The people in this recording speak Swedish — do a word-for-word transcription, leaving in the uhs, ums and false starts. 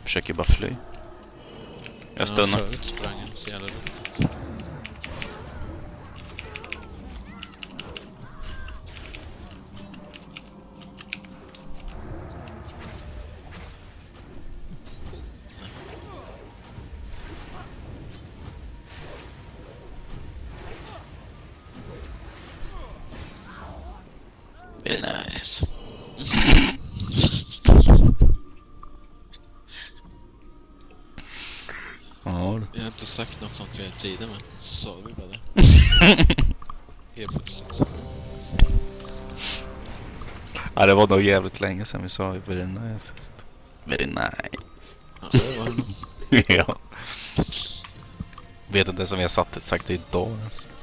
Försöker bara fly. Jag stunnar. Ja, förut sprang han så jävla roligt. Very nice. Ja. Jag har inte sagt något sånt vid tiden, men så sa vi bara det. Helt plötsligt. Ja, det var nog jävligt länge sedan vi sa very nice. Very nice. Ja, det var det nog. Ja. Vet inte som vi har satt, sagt det idag ens.